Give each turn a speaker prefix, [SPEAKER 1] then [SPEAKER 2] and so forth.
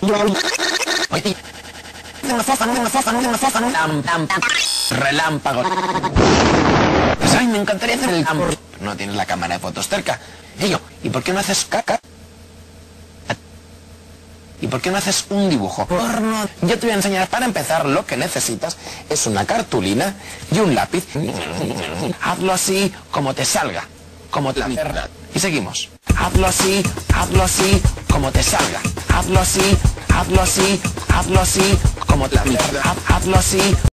[SPEAKER 1] Relámpago. Pues ay, me encantaría hacer el campo. No tienes la cámara de fotos cerca. ¿Y por qué no haces caca? ¿Y por qué no haces un dibujo? Porno. Yo te voy a enseñar, para empezar, lo que necesitas es una cartulina y un lápiz. Hazlo así, como te salga. Como te salga. Y seguimos. Hazlo así, como te salga. Hazlo así, como te salga. Hazlo así.